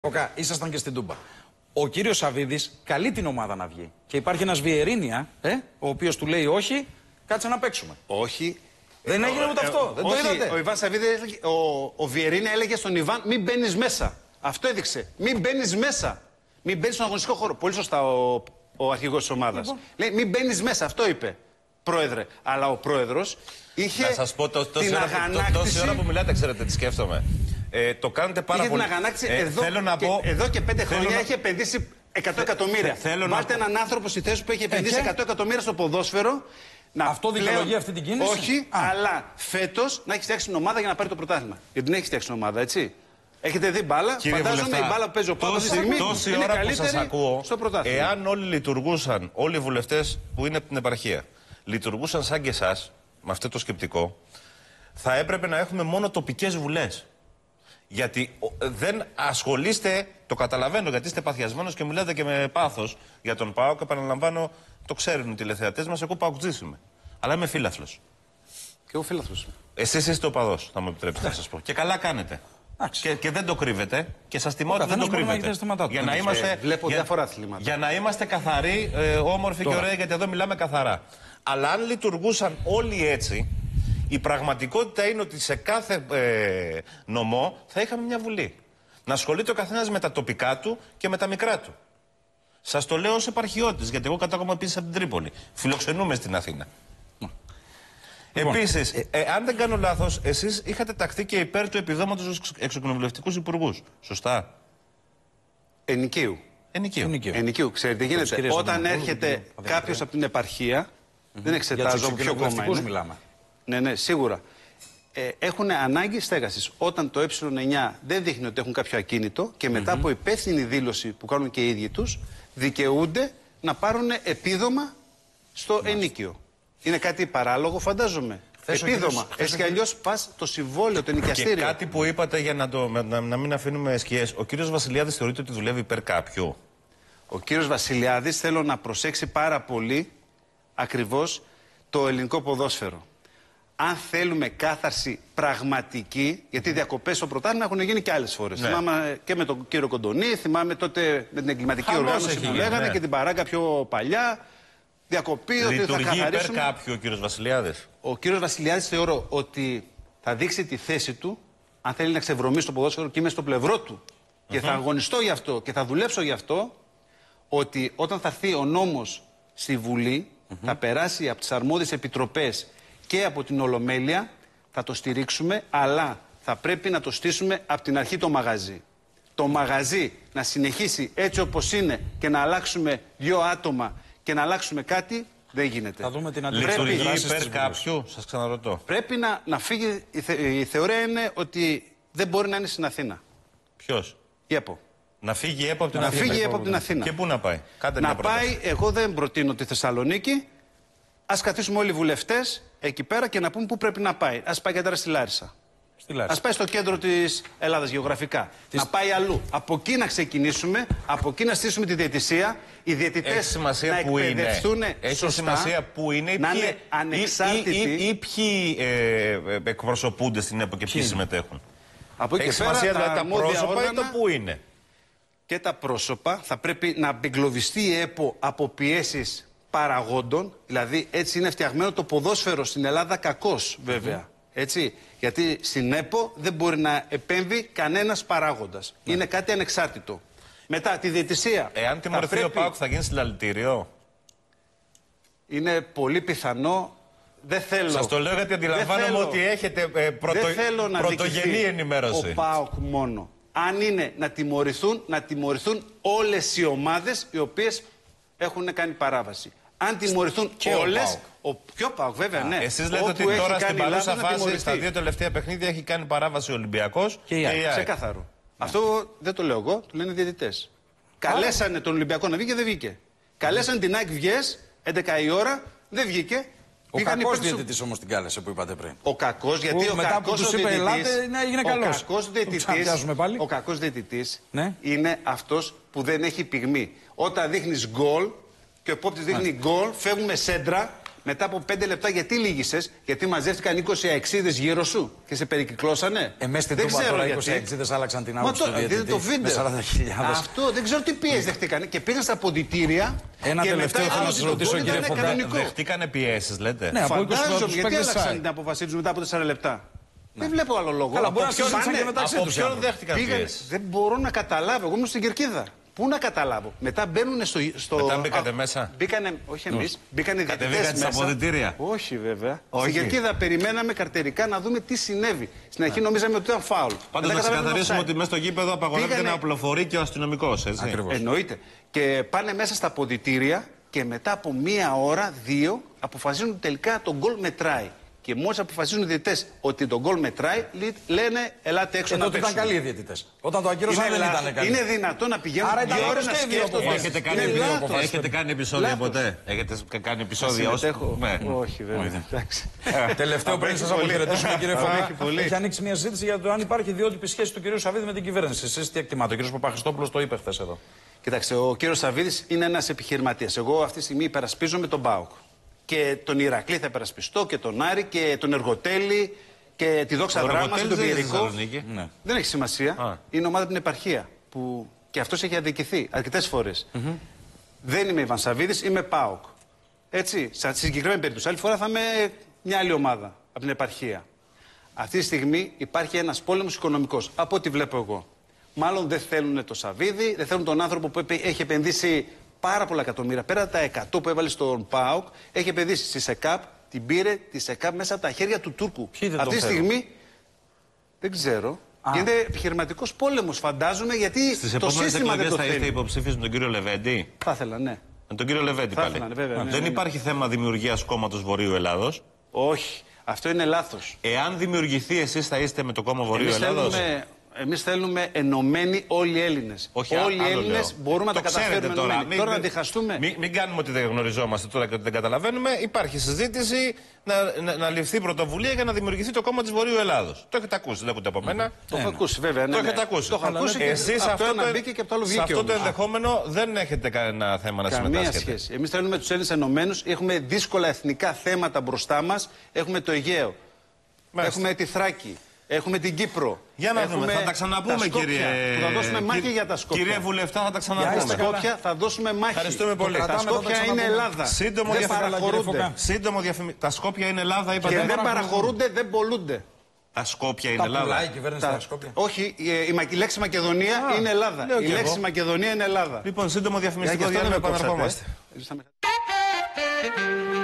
Ήσασταν και στην Τούμπα. Ο κύριος Σαββίδης καλεί την ομάδα να βγει. Και υπάρχει ένας Βιερίνια, ο οποίος του λέει όχι, κάτσε να παίξουμε. Όχι. Δεν έγινε ούτε αυτό. Δεν το είδατε. Ο Ιβάν Σαββίδης, ο Βιερίνια έλεγε στον Ιβάν μην μπαίνεις μέσα. Αυτό έδειξε. Μην μπαίνεις μέσα. Μην μπαίνεις στον αγωνιστικό χώρο. Πολύ σωστά ο αρχηγός της ομάδας. Λοιπόν. Λέει μην μπαίνεις μέσα. Αυτό είπε. Πρόεδρε. Αλλά ο πρόεδρος είχε. Να σας πω τόση ώρα που μιλάτε, ξέρετε τι σκέφτομαι. Το κάνετε πάρα πολύ. Την αγανάκτηση εδώ και 5 χρόνια έχει επενδύσει 100 εκατομμύρια. Βάλτε έναν άνθρωπο στη θέση που έχει επενδύσει 100 εκατομμύρια στο ποδόσφαιρο. Αυτό δικαιολογεί αυτή την κίνηση. Όχι, αλλά φέτος να έχει φτιάξει την ομάδα για να πάρει το πρωτάθλημα. Γιατί δεν έχει φτιάξει την ομάδα, έτσι. Έχετε δει μπάλα. Φαντάζομαι η μπάλα που παίζει ο Πάπας αυτή τη στιγμή. Τόση ώρα που σας ακούω, εάν όλοι λειτουργούσαν, όλοι οι βουλευτές που είναι από την επαρχία, λειτουργούσαν σαν και εσάς, με αυτό το σκεπτικό, θα έπρεπε να έχουμε μόνο τοπικές βουλές. Γιατί δεν ασχολείστε, το καταλαβαίνω, γιατί είστε παθιασμένος και μιλάτε και με πάθος για τον ΠΑΟΚ. Και το ξέρουν οι τηλεθεατές μας, εγώ ΠΑΟΚτζής είμαι. Αλλά είμαι φίλαθλος. Και εγώ φίλαθλος. Εσείς είστε οπαδός, θα μου επιτρέψετε να σας πω. Και καλά κάνετε. Και δεν το κρύβετε. Και σας τιμώ ότι δεν το κρύβετε. Για να είμαστε, βλέπω διάφορα αθλήματα. Για να είμαστε καθαροί, όμορφοι και ωραίοι, γιατί εδώ μιλάμε καθαρά. Αλλά αν λειτουργούσαν όλοι έτσι, η πραγματικότητα είναι ότι σε κάθε νομό θα είχαμε μια βουλή. Να ασχολείται ο καθένας με τα τοπικά του και με τα μικρά του. Σας το λέω ως επαρχιώτης, γιατί εγώ κατάγομαι επίσης από την Τρίπολη. Φιλοξενούμε στην Αθήνα. Λοιπόν, επίσης, αν δεν κάνω λάθος, εσείς είχατε ταχθεί και υπέρ του επιδόματος στους εξοκοινοβουλευτικούς υπουργούς. Σωστά. Ενοικίου. Ενοικίου. Ξέρετε, γίνεται. Όταν έρχεται κάποιος από την επαρχία, δεν εξετάζω από ποιο κόμμα είναι. Μιλάμε. Ναι, σίγουρα. Έχουν ανάγκη στέγασης. Όταν το ε9 δεν δείχνει ότι έχουν κάποιο ακίνητο και μετά από υπεύθυνη δήλωση που κάνουν και οι ίδιοι τους, δικαιούνται να πάρουν επίδομα στο ενοίκιο. Είναι κάτι παράλογο, φαντάζομαι. Επίδομα. Έτσι κι αλλιώς πας το συμβόλαιο, το ενοικιαστήριο. Και κάτι που είπατε για να μην αφήνουμε σκιές. Ο κύριος Βασιλιάδης θεωρείται ότι δουλεύει υπέρ κάποιου? Ο κύριος Βασιλιάδης θέλω να προσέξει πάρα πολύ ακριβώς το ελληνικό ποδόσφαιρο. Αν θέλουμε κάθαρση πραγματική, γιατί διακοπές στο πρωτάθλημα έχουν γίνει και άλλες φορές. Ναι. Θυμάμαι και με τον κύριο Κοντονή, θυμάμαι τότε με την εγκληματική οργάνωση που λέγανε και την παράγκα πιο παλιά. Διακοπή, ότι θα καθαρίσουμε. Λειτουργεί υπέρ κάποιου ο κύριος Βασιλιάδης? Ο κύριος Βασιλιάδης θεωρώ ότι θα δείξει τη θέση του, αν θέλει να ξεβρωμίσει το ποδόσφαιρο, και είμαι στο πλευρό του. Και θα αγωνιστώ γι' αυτό και θα δουλέψω γι' αυτό, ότι όταν θα έρθει ο νόμος στη Βουλή, θα περάσει από τις αρμόδιες επιτροπές και από την Ολομέλεια, θα το στηρίξουμε, αλλά θα πρέπει να το στήσουμε από την αρχή το μαγαζί. Το μαγαζί να συνεχίσει έτσι όπως είναι και να αλλάξουμε 2 άτομα και να αλλάξουμε κάτι, δεν γίνεται. Θα δούμε την λειτουργεί υπέρ κάποιου, σας ξαναρωτώ. Πρέπει να φύγει. Η θεωρία είναι ότι δεν μπορεί να είναι στην Αθήνα. Ποιος? Η ΕΠΟ. Να φύγει η ΕΠΟ από την Αθήνα. Να φύγει η ΕΠΟ από την Αθήνα. Και πού να πάει? Κάντε να μια πρόταση. Πάει, εγώ δεν προτείνω τη Θεσσαλονίκη. Ας καθίσουμε όλοι οι βουλευτές εκεί πέρα και να πούμε πού πρέπει να πάει. Ας πάει κατέρα στη Λάρισα. Ας πάει στο κέντρο της Ελλάδας γεωγραφικά. Να πάει αλλού. Από εκεί να ξεκινήσουμε, από εκεί να στήσουμε τη διαιτησία. Οι διαιτητές να εκπαιδευτούν σωστά. Έχει σημασία που είναι, να είναι ανεξάρτητοι. Ή ποιοι εκπροσωπούνται στην ΕΠΟ και ποιοι συμμετέχουν. Από εκεί έχει σημασία δηλαδή τα πρόσωπα ή το που είναι? Και τα πρόσωπα θα πρέπει να απεγκλωβιστεί η ΕΠΟ από πιέσεις παραγόντων. Δηλαδή έτσι είναι φτιαγμένο το ποδόσφαιρο στην Ελλάδα, κακώς βέβαια. Έτσι, γιατί στην ΕΠΟ δεν μπορεί να επέμβει κανένας παράγοντας. Είναι κάτι ανεξάρτητο. Μετά τη διαιτησία. Εάν τιμωρηθεί ο ΠΑΟΚ θα γίνει συλλαλητήριο? Είναι πολύ πιθανό. Δεν θέλω. Σας το λέω γιατί αντιλαμβάνομαι ότι έχετε πρωτογενή ενημέρωση. Ο ΠΑΟΚ μόνο. Αν είναι να τιμωρηθούν όλες οι ομάδες οι οποίες έχουν κάνει παράβαση. Αν τιμωρηθούν όλες. Ποιο ΠΑΟΚ, βέβαια, ναι. Εσείς λέτε ότι τώρα στην παρούσα φάση, στα 2 τελευταία παιχνίδια, έχει κάνει παράβαση ο Ολυμπιακός και η ΑΕΚ. Ξεκάθαρο. Αυτό δεν το λέω εγώ, το λένε οι διαιτητές. Καλέσανε τον Ολυμπιακό να βγει και δεν βγήκε. Καλέσανε την ΑΕΚ, βγες, 11 η ώρα, δεν βγήκε. Ο κακός διαιτητής όμως την κάλεσε που είπατε πριν. Ο κακός, γιατί ο κακός ο κακός διαιτητής είναι αυτός που δεν έχει πυγμή. Όταν δείχνεις γκολ και ο επόπτης δείχνει γκολ, φεύγουμε σέντρα. μετά από 5 λεπτά γιατί λύγησες? Γιατί μαζεύτηκαν 20 αεξίδες γύρω σου και σε περικυκλώσανε. Μέσα στην Τούμπα τώρα 20 αεξίδες άλλαξαν την άποψη του διαιτητή. Δείτε το βίντεο. Με 40.000. Αυτό δεν ξέρω τι πίεση δεχτήκανε. Και πήγαν στα ποντιτήρια. Ένα τελευταίο θέλω να σας ρωτήσω, κύριε Φωκά. Δεχτήκανε πιέσεις, λέτε. Ναι, Φαντάζομαι γιατί άλλαξαν την αποφασή τους μετά από 4 λεπτά. Δεν βλέπω άλλο λόγο. Καλά, μπορεί να συζήτησαν και μεταξύ Από τους. ποιον δέχτηκαν πιέσεις? Δεν μπορώ να καταλάβω. Εγώ ήμουν στην Κερκίδα. Πού να καταλάβω. Μετά μπαίνουν στο. Μετά μπήκατε μέσα. Μπήκανε, όχι εμείς. Μπήκανε οι διαιτητές Κατεβήκατε στα μέσα. αποδυτήρια. Όχι βέβαια. Όχι. Στην Κερκίδα περιμέναμε καρτερικά να δούμε τι συνέβη. Στην αρχή νομίζαμε ότι ήταν φάουλ. Πάντως να ξεκαθαρίσουμε ότι μέσα στο γήπεδο απαγορεύεται να απλοφορεί και ο αστυνομικός, έτσι. Ακριβώς. Εννοείται. Και πάνε μέσα στα αποδυτήρια και μετά από 1 ώρα, 2, αποφασίζουν τελικά το γκολ μετράει. Και μόλις αποφασίζουν οι διαιτητές ότι το γκολ μετράει, λένε ελάτε έξω να Τότε ήταν παίξουμε. καλοί οι διαιτητές. Όταν το ακύρωσαν δεν ήταν καλοί. Είναι δυνατόν να πηγαίνουν Άρα ήταν 2 ώρες να λάθος σκέφτονται. Έχετε κάνει επεισόδια Λάθος. ποτέ? Έχετε κάνει επεισόδια ως... Συμμετέχω. Ναι. Όχι βέβαια. Εντάξει. Τελευταίο πριν σας πολύ. αποχαιρετήσουμε, κύριε Φωκά. πολύ. Έχει ανοίξει μια συζήτηση για το αν υπάρχει ιδιότυπη σχέση του κυρίου Σαββίδη με την κυβέρνηση. Εσείς τι εκτιμάτε? Ο κύριος Παπαχριστόπουλος το είπε χθες εδώ. Κοιτάξτε, ο κύριος Σαββίδης είναι ένας επιχειρηματίας. Εγώ αυτή τη στιγμή υπερασπίζομαι τον ΠΑΟΚ. Και τον Ηρακλή θα υπερασπιστώ και τον Άρη και τον Εργοτέλη και τη Δόξα Δράμα και τον Πιερικό. Ναι. Δεν έχει σημασία. Είναι ομάδα από την επαρχία. Που και αυτός έχει αδικηθεί αρκετές φορές. Δεν είμαι Ιβαν Σαββίδης, είμαι ΠΑΟΚ. Έτσι, στη συγκεκριμένη περίπτωση. Άλλη φορά θα είμαι μια άλλη ομάδα από την επαρχία. Αυτή τη στιγμή υπάρχει ένας πόλεμος οικονομικός. Από ό,τι βλέπω εγώ. Μάλλον δεν θέλουν το Σαββίδη, δεν θέλουν τον άνθρωπο που έχει επενδύσει πάρα πολλά εκατομμύρια. Πέρα από τα 100 που έβαλε στον ΠΑΟΚ, έχει επενδύσει στη ΣΕΚΑΠ, την πήρε τη ΣΕΚΑΠ μέσα από τα χέρια του Τούρκου. Αυτή τη στιγμή δεν ξέρω. Γίνεται επιχειρηματικός πόλεμος, φαντάζομαι, γιατί Στις το σύστημα δεν το θα είστε θέλει. υποψήφιος με τον κύριο Λεβέντη? Θα ήθελα, ναι. Με τον κύριο Λεβέντη Θα πάλι. ήθελα, βέβαια, ναι, Δεν ναι. υπάρχει θέμα δημιουργίας κόμματος Βορείου Ελλάδος. Όχι. Αυτό είναι λάθος. Εάν δημιουργηθεί, εσείς θα είστε με το κόμμα Βορείου Ελλάδος? Εμείς θέλουμε ενωμένοι όλοι οι Έλληνες. Όχι, όλοι οι άλλο Έλληνες λέω. μπορούμε να Το τα καταφέρουμε ξέρετε τώρα. ενωμένοι. Τώρα να διχαστούμε. Μην κάνουμε ότι δεν γνωριζόμαστε τώρα και ότι δεν καταλαβαίνουμε. Υπάρχει συζήτηση να ληφθεί πρωτοβουλία για να δημιουργηθεί το κόμμα της Βορείου Ελλάδος. Το έχετε ακούσει, δεν ακούτε από μένα. Το έχω ακούσει, βέβαια. Το έχετε ακούσει. Το έχω ακούσει και εσείς από το ένα μπήκε και από το άλλο βγήκε. σε αυτό το όμως. ενδεχόμενο δεν έχετε κανένα θέμα να Καμία συμμετάσχετε. σχέση. Εμείς θέλουμε τους Έλληνες ενωμένους. Έχουμε δύσκολα εθνικά θέματα μπροστά μας. Έχουμε το Αιγαίο. Μάλιστα. Έχουμε τη Θράκη. Έχουμε την Κύπρο. Για να δούμε, Έχουμε θα τα ξαναπούμε, τα Σκόπια, κύριε. που θα δώσουμε μάχη για τα Σκόπια. Κύριε Βουλευτά, θα τα Τα ξαναπούμε. Σκόπια θα δώσουμε μάχη. Ευχαριστούμε πολύ. Τα Κρατάμε, Σκόπια θα τα είναι ξαναπούμε. Ελλάδα. Σύντομο Δεν διαφημί- παραχωρούνται. Σύντομο διαφημί... Τα Σκόπια είναι Ελλάδα, είπατε. Και δεν παραχωρούνται, δεν πολλούνται. Τα Σκόπια είναι Τα Ελλάδα. πουλάει η κυβέρνηση στα Σκόπια. Όχι, η λέξη Μακεδονία είναι Ελλάδα. λέω Η κι λέξη εγώ. Μακεδονία είναι Ελλάδα. Λοιπόν, σύντομο διαφημιστικό Για αυτό διάλειμμα, δεν με επαναρχόμαστε. κόψατε.